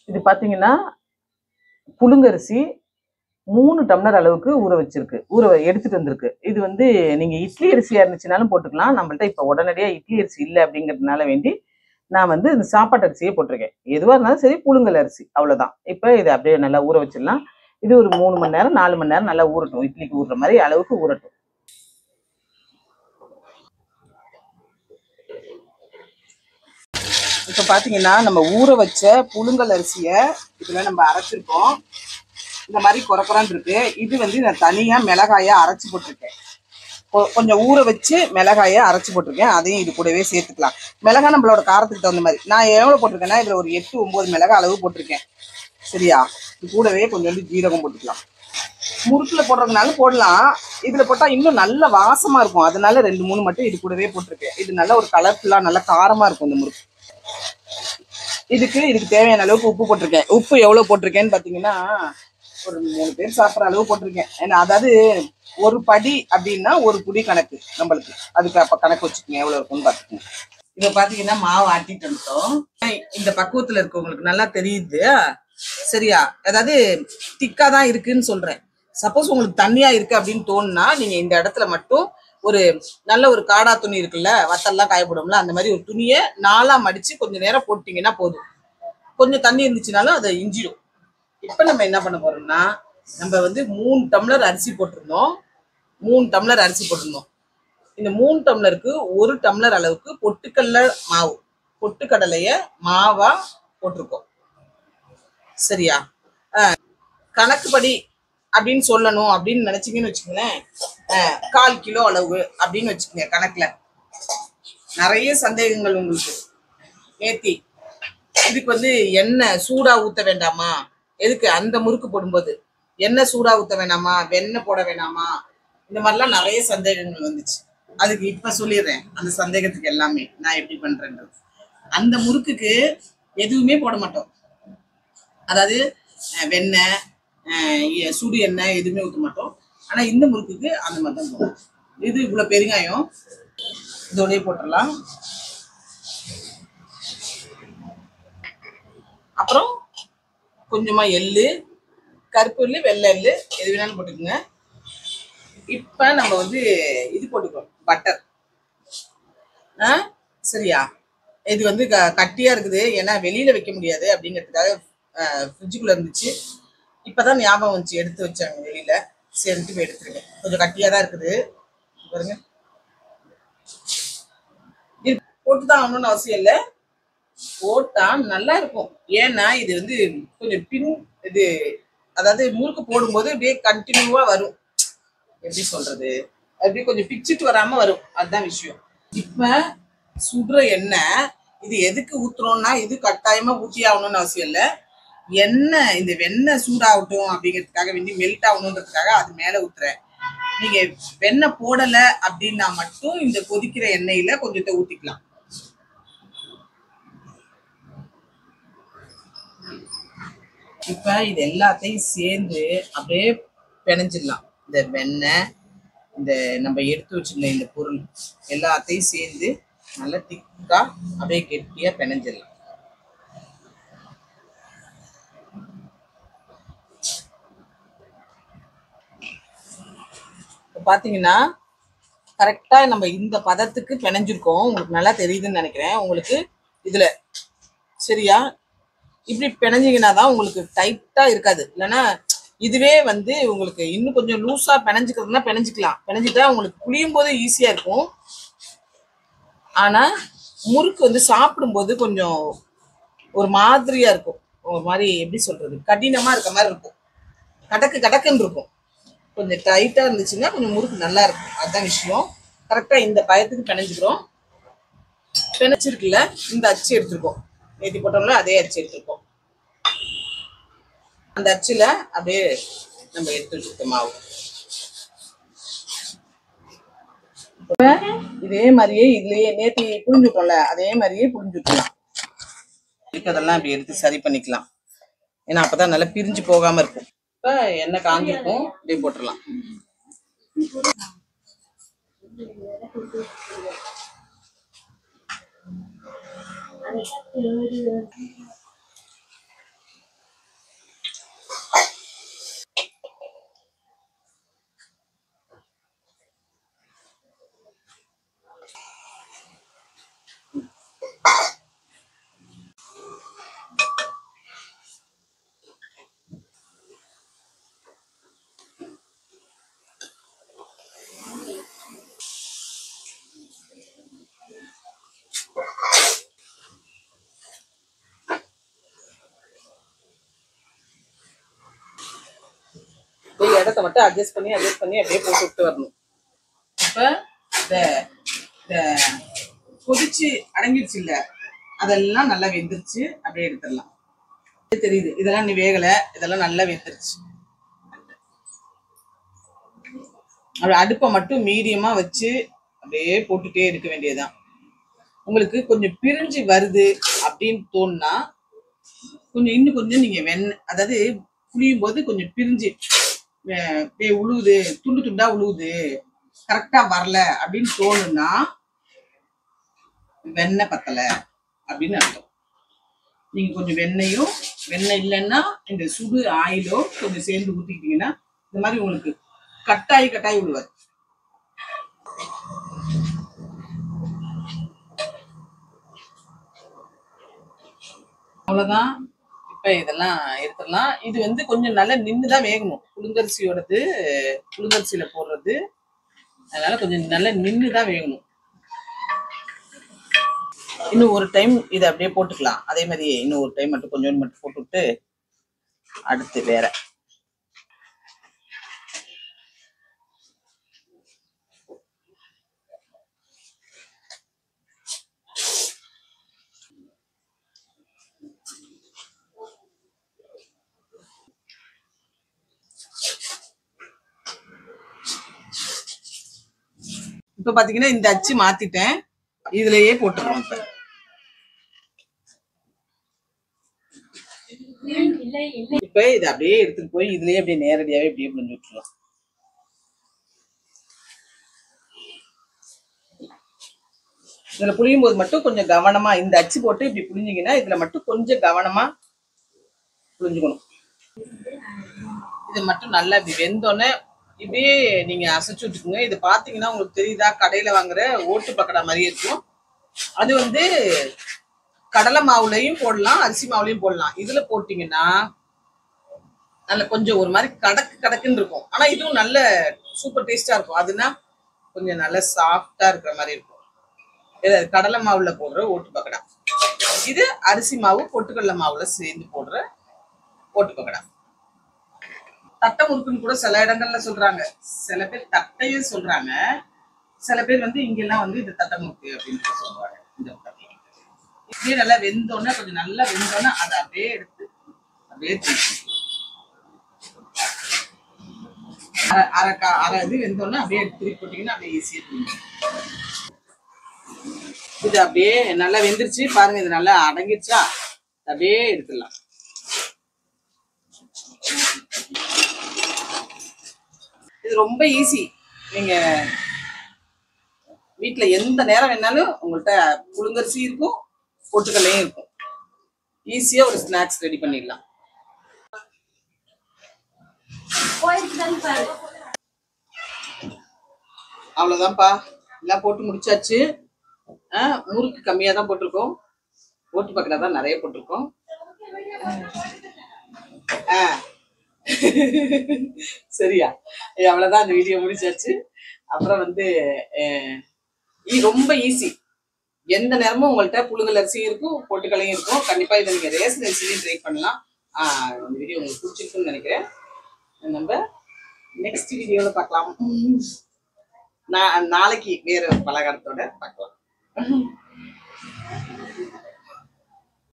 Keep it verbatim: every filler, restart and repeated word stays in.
இது பார்த்தீங்கன்னா புழுங்கரிசி மூணு டம்ளர் அளவுக்கு ஊற வச்சிருக்கு ஊற எடுத்துட்டு வந்திருக்கு. இது வந்து நீங்க இட்லி அரிசியா இருந்துச்சுனாலும் போட்டுக்கலாம். நம்மள்ட்ட இப்போ உடனடியா இட்லி அரிசி இல்லை அப்படிங்கிறதுனால வேண்டி நான் வந்து இந்த சாப்பாட்டு அரிசியே போட்டிருக்கேன். எதுவாக இருந்தாலும் சரி புழுங்கல் அரிசி அவ்வளோதான். இப்போ இதை அப்படியே நல்லா ஊற வச்சிடலாம். இது ஒரு மூணு மணி நேரம் நாலு மணி நேரம் நல்லா ஊறட்டும். இட்லிக்கு ஊறுற மாதிரி அளவுக்கு ஊறட்டும். இப்போ பார்த்தீங்கன்னா நம்ம ஊற வச்ச புழுங்கல் அரிசியை இதில் நம்ம அரைச்சிருக்கோம். இந்த மாதிரி குறைக்குறான்னு இருக்கு. இது வந்து நான் தனியாக மிளகாயை அரைச்சி போட்டிருக்கேன். கொஞ்சம் ஊற வச்சு மிளகாயை அரைச்சி போட்டிருக்கேன். அதையும் இது கூடவே சேர்த்துக்கலாம். மிளகாய் நம்மளோட காரத்துக்கு தகுந்த மாதிரி நான் எவ்வளோ போட்டிருக்கேன்னா இதில் ஒரு எட்டு ஒம்பது மிளகாய் அளவு போட்டிருக்கேன். சரியா? இது கூடவே கொஞ்சோண்டு ஜீரகம் போட்டுக்கலாம். முறுக்கில் போடுறதுனால போடலாம். இதில் போட்டால் இன்னும் நல்ல வாசமாக இருக்கும். அதனால ரெண்டு மூணு மட்டும் இது கூடவே போட்டிருக்கேன். இது நல்ல ஒரு கலர்ஃபுல்லாக நல்ல காரமாக இருக்கும் இந்த முறுக்கு. இதுக்கு இதுக்கு தேவையான அளவுக்கு உப்பு போட்டிருக்கேன். உப்பு எவ்வளோ போட்டிருக்கேன்னு பார்த்தீங்கன்னா ஒரு மூணு பேர் சாப்பிட்ற அளவு போட்டிருக்கேன். ஏன்னா அதாவது ஒரு படி அப்படின்னா ஒரு புடி கணக்கு நம்மளுக்கு. அதுக்கு அப்போ கணக்கு வச்சுக்கோங்க எவ்வளோ இருக்குன்னு பார்த்துக்கோங்க. இப்போ பார்த்தீங்கன்னா மாவு ஆட்டிட்டு வந்துட்டோம். இந்த பக்குவத்தில் இருக்கவங்களுக்கு நல்லா தெரியுது. சரியா? அதாவது திக்கா தான் இருக்குன்னு சொல்றேன். சப்போஸ் உங்களுக்கு தண்ணியா இருக்கு அப்படின்னு தோணுனா நீங்க இந்த இடத்துல மட்டும் ஒரு நல்ல ஒரு காடா துணி இருக்குல்ல, வத்தல்லாம் காயப்படும்ல, அந்த மாதிரி ஒரு துணியை நாலா மடிச்சு கொஞ்சம் நேரம் போட்டீங்கன்னா போதும். கொஞ்சம் தண்ணி இருந்துச்சுனாலும் அதை இஞ்சிடும். இப்ப நம்ம என்ன பண்ண போறோம்னா நம்ம வந்து மூணு டம்ளர் அரிசி போட்டிருந்தோம். மூணு டம்ளர் அரிசி போட்டிருந்தோம். இந்த மூணு டம்ளருக்கு ஒரு டம்ளர் அளவுக்கு பொட்டுக்கடலை மாவு பொட்டுக்கடலைய மாவா போட்டிருக்கோம். சரியா? கணக்குப்படி அப்படின்னு சொல்லணும் அப்படின்னு நினைச்சீங்கன்னு வச்சுக்கோங்களேன், கால் கிலோ அளவு அப்படின்னு வச்சுக்கோங்க. கணக்குல நிறைய சந்தேகங்கள் உங்களுக்கு. நேத்தி இதுக்கு வந்து எண்ணெய் சூடா ஊத்த வேண்டாமா, எதுக்கு அந்த முறுக்கு போடும்போது எண்ணெய் சூடா ஊத்த வேணாமா, வெண்ணெய் போட வேணாமா, இந்த மாதிரிலாம் நிறைய சந்தேகங்கள் வந்துச்சு. அதுக்கு இப்ப சொல்லிடுறேன் அந்த சந்தேகத்துக்கு எல்லாமே நான் எப்படி பண்றேன்றது. அந்த முறுக்குக்கு எதுவுமே போட மாட்டோம். அதாவது வெண்ணெய் சுடு எண்ணெய் எதுவுமே ஊற்ற மாட்டோம். ஆனா இந்த முறுக்குக்கு அந்த மாதிரி தான் போடும். இது இவ்வளவு பெருங்காயம் இதோடய போட்டுடலாம். அப்புறம் கொஞ்சமா எள்ளு, கருப்பு எள்ளு, வெள்ளை எள்ளு எது வேணாலும் போட்டுக்கோங்க. இப்ப நம்ம வந்து இது போட்டுக்கிறோம், பட்டர். ஆஹ் சரியா? இது வந்து க கட்டியா இருக்குது. ஏன்னா வெளியில வைக்க முடியாது அப்படிங்கிறதுக்காக ஃப்ரிட்ஜுக்குள்ள இருந்துச்சு. இப்பதான் ஞாபகம் வந்துச்சு, எடுத்து வச்சாங்க வெளியில. சரிட்டு போய் எடுத்துருக்கேன். கொஞ்சம் கட்டியா தான் இருக்குது பாருங்க. இது போட்டுதான் ஆகணும்னு அவசியம் இல்லை, போட்டா நல்லா இருக்கும். ஏன்னா இது வந்து கொஞ்சம் பின் இது, அதாவது முறுக்கு போடும்போது அப்படியே கண்டினியூவா வரும். எப்படி சொல்றது, அப்படியே கொஞ்சம் பிச்சுட்டு வராம வரும். அதுதான் விஷயம். இப்ப சுடுற எண்ணெய் இது எதுக்கு ஊத்துறோம்னா இது கட்டாயமா ஊத்தி ஆகணும்னு அவசியம் இல்லை. எண்ணெய் இந்த வெண்ணெய் சூடாகட்டும் அப்படிங்கிறதுக்காக வேண்டி மெல்ட் ஆகணுன்றதுக்காக அது மேல ஊத்துறேன். நீங்க வெண்ணெய் போடல அப்படின்னா மட்டும் இந்த கொதிக்கிற எண்ணெயில கொஞ்சத்தை ஊத்திக்கலாம். இப்ப இது எல்லாத்தையும் சேர்ந்து அப்படியே பிணைஞ்சிடலாம். இந்த வெண்ணெய், இந்த நம்ம எடுத்து வச்சிருந்த இந்த பொருள் எல்லாத்தையும் சேர்ந்து நல்லா திக்கா அப்படியே கெட்டியா பிணைஞ்சிடலாம். இப்போ பார்த்தீங்கன்னா கரெக்டாக நம்ம இந்த பதத்துக்கு பிணைஞ்சிருக்கோம். உங்களுக்கு நல்லா தெரியுதுன்னு நினைக்கிறேன் உங்களுக்கு இதில். சரியா? இப்படி பிணைஞ்சிங்கன்னா தான் உங்களுக்கு டைட்டாக இருக்காது. இல்லைன்னா இதுவே வந்து உங்களுக்கு இன்னும் கொஞ்சம் லூஸாக பிணைஞ்சிக்கிறதுனா பிணைஞ்சிக்கலாம். பிணைஞ்சிட்டா உங்களுக்கு புளியும் போது ஈஸியாக இருக்கும். ஆனால் முறுக்கு வந்து சாப்பிடும்போது கொஞ்சம் ஒரு மாதிரியாக இருக்கும். ஒரு மாதிரி எப்படி சொல்கிறது, கடினமாக இருக்க மாதிரி இருக்கும். கடக்கு கடக்குன்னு இருக்கும். கொஞ்சம் டைட்டாக இருந்துச்சுன்னா கொஞ்சம் முறுக்கு நல்லா இருக்கும். அதுதான் விஷயம். கரெக்டாக இந்த பயத்துக்கு பிணைஞ்சிக்கிறோம். பிணைச்சிருக்குல்ல, இந்த அச்சு எடுத்துருக்கோம். ஏற்றி போட்டோம்ல அதே அச்சு எடுத்துருக்கோம். அந்த அச்சுல அப்படியே நம்ம எடுத்து வச்சுருக்கோம் மாவு. இதே மாதிரியே இதுலயே நேற்று புழிஞ்சுட்டோம்ல அதே மாதிரியே புழிஞ்சுக்கலாம். அதெல்லாம் அப்படி எடுத்து சரி பண்ணிக்கலாம். ஏன்னா அப்பதான் நல்லா பிரிஞ்சு போகாம இருக்கும். இப்ப எண்ணெய் காஞ்சிருக்கும், அப்படியே போட்டுடலாம். பதத்தை மட்டும் அட்ஜஸ்ட் பண்ணி அட்ஜஸ்ட் பண்ணி அப்படியே போட்டு விட்டு வரணும். இப்போ இந்த கொதிச்சு அடங்கிடுச்சு இல்ல, அதெல்லாம் நல்லா வெந்துருச்சு. அப்படியே எடுத்துடலாம். தெரியுது இதெல்லாம் நீ வேகலை, இதெல்லாம் நல்லா வெந்துருச்சு. அப்படி அடுப்பை மட்டும் மீடியமா வச்சு அப்படியே போட்டுட்டே இருக்க வேண்டியதுதான். உங்களுக்கு கொஞ்சம் பிரிஞ்சு வருது அப்படின்னு தோணுனா கொஞ்சம் இன்னும் கொஞ்சம் நீங்க வெண்ணெய், அதாவது புளியும் போது கொஞ்சம் பிரிஞ்சு உழுவுது, துண்டு துண்டா உழுவுது, கரெக்டா வரல அப்படின்னு தோணுன்னா வெண்ணெய் பத்தலை அப்படின்னு அர்த்தம். நீங்க கொஞ்சம் வெண்ணெயும், வெண்ணெய் இல்லைன்னா இந்த சுடு ஆயிலோ கொஞ்சம் சேர்ந்து ஊத்திக்கிட்டீங்கன்னா இந்த மாதிரி உங்களுக்கு கட்டாயி கட்டாயி விடுவார். அவ்வளவுதான். இப்ப இதெல்லாம் எடுத்துடலாம். இது வந்து கொஞ்சம் நல்லா நின்றுதான் வேகணும். புழுங்கரிசியோடது, புழுங்கரிசியில போடுறது, அதனால கொஞ்சம் நல்லா நின்றுதான் வேகணும். இன்னும் ஒரு டைம் இதை அப்படியே போட்டுக்கலாம். அதே மாதிரி இன்னும் ஒரு டைம் மட்டும் கொஞ்சோண்டு மட்டும் போட்டுவிட்டு அடுத்து வேற. இப்ப பாத்தீங்கன்னா இந்த அச்சு மாத்திட்டேன், இதுலயே போட்டுருவோம். இப்ப இப்ப இதை அப்படியே எடுத்துட்டு போய் இதுலயே அப்படியே நேரடியாவே அப்படியே புரிஞ்சு விட்டுருலாம். இதுல புளியும் போது மட்டும் கொஞ்சம் கவனமா இந்த அச்சு போட்டு இப்படி புளிஞ்சிங்கன்னா இதுல மட்டும் கொஞ்சம் கவனமா புளிஞ்சுக்கணும். இது மட்டும் நல்லா இப்படி வெந்தோடனே இப்படியே நீங்க அசைச்சு விட்டுக்குங்க. இது பாத்தீங்கன்னா உங்களுக்கு தெரியுதா, கடையில வாங்குற ஓட்டு பக்கடா மாதிரி இருக்கும். அது வந்து கடலை மாவுலையும் போடலாம், அரிசி மாவுலையும் போடலாம். இதுல போட்டீங்கன்னா நல்ல கொஞ்சம் ஒரு மாதிரி கடக்கு கடக்குன்னு இருக்கும். ஆனா இதுவும் நல்ல சூப்பர் டேஸ்டா இருக்கும். அதுனா கொஞ்சம் நல்ல சாஃப்டா இருக்கிற மாதிரி இருக்கும். கடலை மாவுல போடுற ஓட்டு பக்கடா, இது அரிசி மாவு பொட்டுக்கடலை மாவுல சேர்ந்து போடுற ஓட்டு பக்கடா. தட்டை முறுக்குன்னு கூட சில இடங்கள்ல சொல்றாங்க. சில பேர் தட்டையும் சொல்றாங்க, சில பேர் வந்து இங்கெல்லாம் வந்து இது தட்டை முறுக்கு அப்படின்னு சொல்றாங்க. இந்த இப்படியே நல்லா வெந்தோன்னா, கொஞ்சம் நல்லா வெந்தோன்னா அதை அப்படியே எடுத்து அப்படியே அரை அரை அரை இது வெந்தோன்னா அப்படியே எடுத்து திருப்பி போட்டீங்கன்னா அப்படியே ஈஸியா இருக்கும். இது அப்படியே நல்லா வெந்துருச்சு பாருங்க. இது நல்லா அடங்கிடுச்சா, அப்படியே எடுத்துடலாம். இது ரொம்ப ஈஸி. நீங்க வீட்டுல எந்த நேரம் வேணாலும் உங்கள்கிட்ட புழுங்கரிசி இருக்கும், பொட்டுக்கல்லையும் இருக்கும். ஈஸியா ஒரு ஸ்நாக்ஸ் ரெடி பண்ணிடலாம். அவ்வளவுதான்ப்பா, எல்லாம் போட்டு முடிச்சாச்சு. ஆஹ் முறுக்கு கம்மியா தான் போட்டிருக்கோம், ஓட்டு பக்கடா தான் நிறைய போட்டிருக்கோம். ஆஹ் சரியா, அவ்வளவுதான். அந்த வீடியோ முடிச்சாச்சு. அப்புறம் வந்து ரொம்ப ஈஸி. எந்த நேரமும் உங்கள்கிட்ட புழுங்கல் அரிசியும் இருக்கும், பொட்டுக்கல்லையும் இருக்கும். கண்டிப்பா இதை நீங்க ரேஷன் அரிசிலையும் ட்ரை பண்ணலாம். ஆஹ் இந்த வீடியோ உங்களுக்கு பிடிச்சிருக்குன்னு நினைக்கிறேன். நம்ம நெக்ஸ்ட் வீடியோல பார்க்கலாம். நான் நாளைக்கு வேற பலகாரத்தோட பார்க்கலாம்.